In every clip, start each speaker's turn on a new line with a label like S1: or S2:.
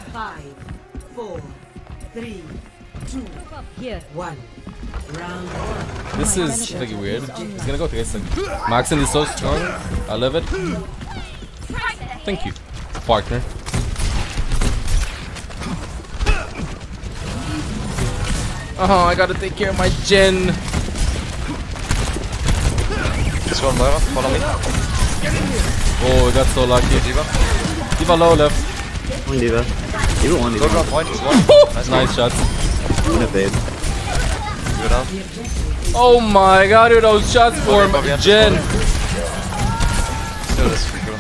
S1: 5, 4, 3, 2, 1. Round 1.
S2: This is pretty weird. He's gonna go Tracer. Maxen is so strong. I love it. Thank you, partner. Oh, I gotta take care of my Jhin.
S3: This one, Moira, follow me.
S2: Oh, we got so lucky.
S3: D.Va.
S2: D.Va low left.
S4: One D.Va. D.Va one
S3: Go
S4: D.Va.
S3: drop point, he's one.
S2: Nice shots.
S4: One a fade.
S3: Go down.
S2: Oh my god, dude, those shots for Jhin.
S3: Still this. Go.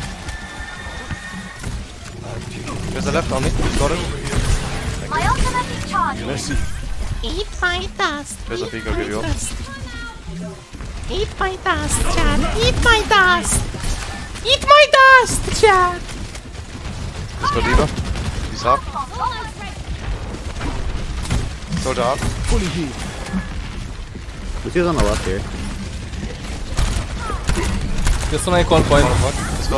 S3: There's a left on me. Got him.
S5: My ultimate charge.
S3: Merci.
S6: Eat my dust.
S3: There's a peek, I'll give you up.
S6: Eat my dust, Chad. Eat my dust. Eat my dust, Chad.
S3: Let's go D.Va. He's up. Soldier up.
S4: Lucy's on the left here.
S2: This one I call point.
S3: Let's go.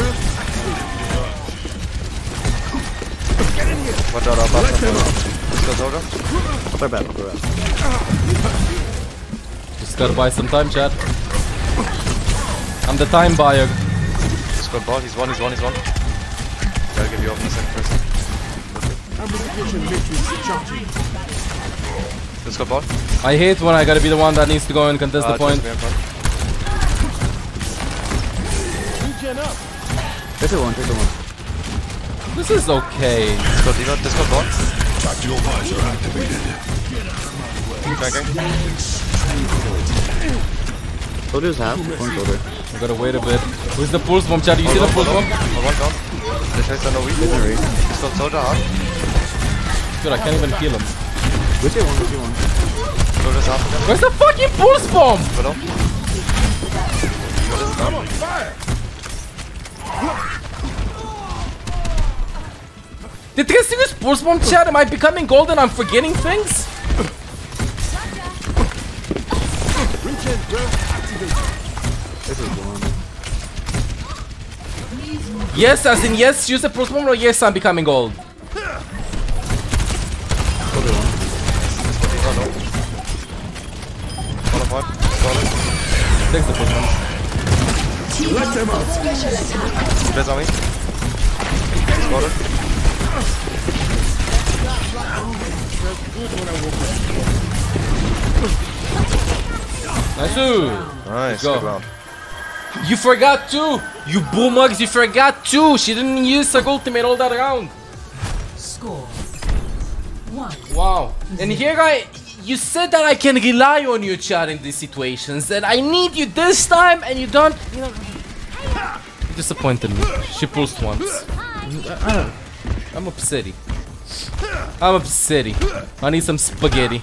S3: Watch out, up. Let's go, Soldier.
S4: Up our back, up our back.
S2: Just gotta buy some time, chat. I'm the time buyer.
S3: Let's go, ball. He's one. Gotta give you up in a second first. Let's go, ball.
S2: I hate when I gotta be the one that needs to go and contest the point.
S4: Take the one.
S2: This is okay.
S3: Let's go, D.Va. Let's go, ball.
S7: Tactical visor activated.
S3: Flanking.
S4: Soldier's half. One shoulder.
S2: I gotta wait a bit. Where's the pulse bomb, chat? You see the pulse bomb?
S3: One down. The chaser no weak. Let's go, Soldier hard.
S2: Dude, I can't even kill him.
S4: Lucy one.
S3: Soldier's half again.
S2: Where's the fucking pulse bomb?
S3: Below.
S2: Did this thing use pulse bomb, chat? Am I becoming golden? I'm forgetting things?
S4: This is one.
S2: Yes, as in yes, use the pulse bomb, or yes, I'm becoming gold.
S4: Shoulder one.
S3: Fall apart. Solid.
S2: Takes the pulse bomb.
S7: Let them out.
S3: There's on me. Solid.
S2: Nice.
S3: Nice.
S2: go.
S3: Good round.
S2: You forgot too! You boomers, you forgot too! She didn't use her ultimate all that round.
S1: Score 1.
S2: Wow. And here you said that I can rely on you, chat, in these situations. That I need you this time and you don't, you know. You disappointed me. She pulsed once. I'm upset. I'm upset. I need some spaghetti.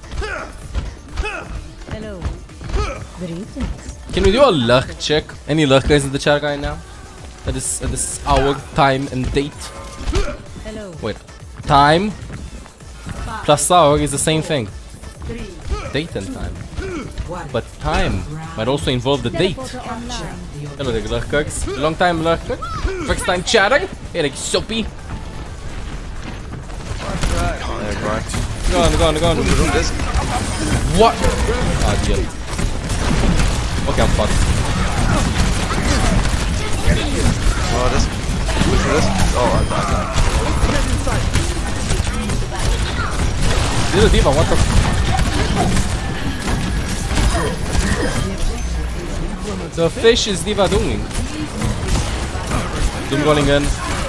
S1: Hello. Greetings.
S2: Can we do a luck check? Any luck guys in the chat right now? At this hour, time, and date.
S1: Hello.
S2: Wait. Time plus hour is the same thing.
S1: 3,
S2: Date and time.
S1: 1.
S2: But time might also involve the date. Hello there, lurkers. Long time lurker. First time chatting. Hey, like soapy.
S3: Yeah, right.
S2: Go on.
S3: Do this.
S2: What? Ah, dear. Okay, I'm fucked.
S3: Oh, this. Do this. Oh, I'm done.
S2: This is D.Va, what the? The fish is D.Va doing? Doom rolling in.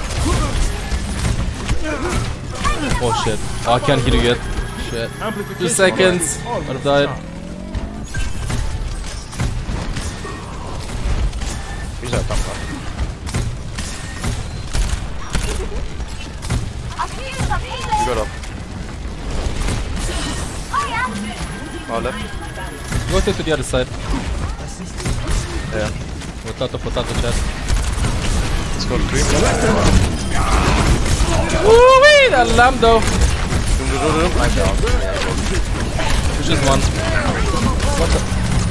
S2: Oh shit. Oh, I can't hit you yet. Shit. 2 seconds. I'd have died.
S3: He's out, top. You got up. Oh, left.
S2: Go to the other side.
S3: Yeah.
S2: Potato, chat.
S3: Let's go to cream.
S2: Woo-wee! That lamb though.
S3: I'm down.
S2: Which is one. What the?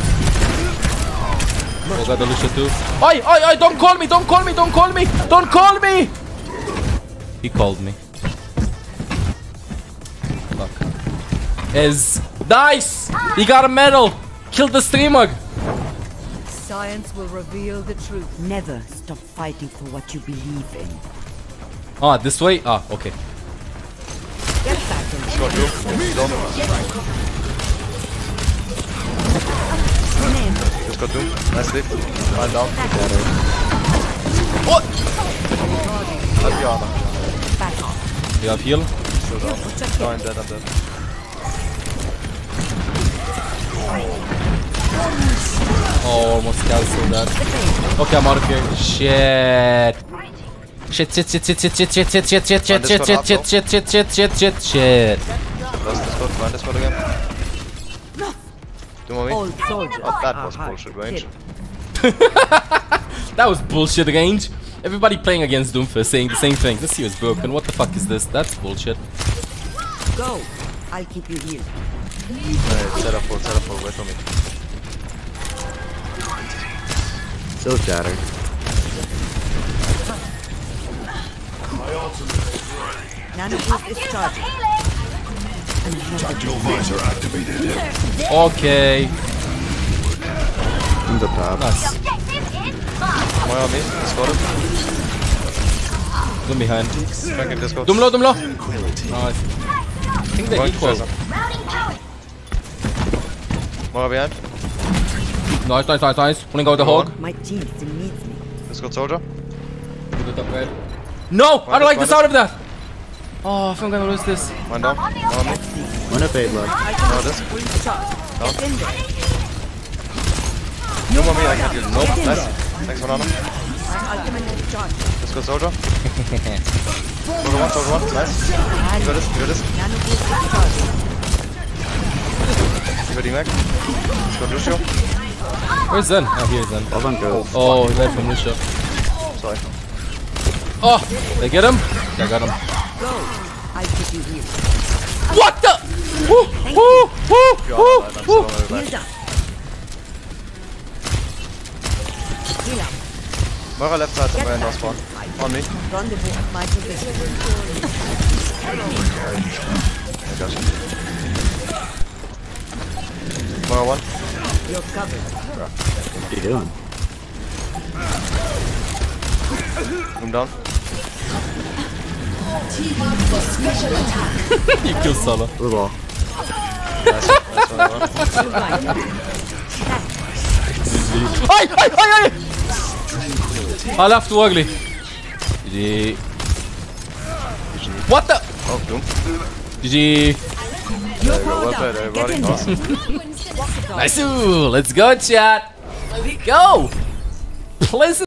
S2: Oh god, the Lucio too. Oi! Don't call me! Don't call me! He called me. is nice. He got a medal. Killed the streamer.
S1: Science will reveal the truth. Never stop fighting for what you believe in.
S2: Ah, this way? Ah, okay.
S1: Get back in.
S3: Let's go, Doom. Let's go, Doom. Nice leap. One down.
S2: What?
S3: That's Yana.
S1: Back off.
S2: You have heal?
S3: Still down. No, I'm dead, I'm dead.
S2: Oh, almost cancelled that. Okay, I'm out of here. Shit. Shit.
S3: Lost this code, find this code again. Doom on me.
S1: Old soldier.
S3: Oh, that was bullshit range.
S2: That was bullshit range. Everybody playing against Doomfist saying the same thing. This here is broken. What the fuck is this? That's bullshit.
S1: Go. I'll keep you here.
S3: Set up for, wait for me.
S4: Still shatter.
S1: Nanoboost is charging.
S7: Tactical visor activated.
S2: Okay.
S4: In the top.
S2: Nice.
S5: Objective is
S3: Moira on me. Let's go.
S2: Doom behind.
S3: Frank in disco.
S2: Doom low. Nice. I think they're
S3: Going to
S2: equal.
S3: Tracer. Moira behind.
S2: Nice. Pulling out the hog.
S1: My team still needs me.
S3: Let's go, soldier.
S2: No! I don't like the
S3: Minus.
S2: sound of that! Oh, if I'm gonna lose this.
S3: One down. One on me.
S4: One up 8 left.
S3: No, this. Down. Doom on me, I can't get it. Nope. Nice. Next one on him. Let's go, soldier. Soldier one. Nice. You got this.
S1: Nanoboost is charging.
S3: You got D-Mac. Let's go, Lucio.
S2: Where's Zen? Oh, here's Zen.
S4: All on go.
S2: Oh, he left from Lucio.
S3: Sorry.
S2: Oh, they get him? They got him.
S1: Go. I'll keep you here.
S2: What the? Woo!
S3: I'm still on my way back.
S1: Heal down. Heal up.
S3: Moira left side, somewhere in our spawn. On me.
S1: Rendezvous at my position.
S3: I got you. Moira one.
S1: You're covered.
S4: What are you doing?
S3: Doom down.
S2: You kill Sala.
S4: Blue ball.
S3: Nice one, Moira.
S2: Ay! I left too ugly. GG. What the?
S3: Oh, Doom.
S2: GG.
S3: There you go. Well played, everybody. Awesome.
S2: Nice. Let's go, chat. Let's go. Pleasant.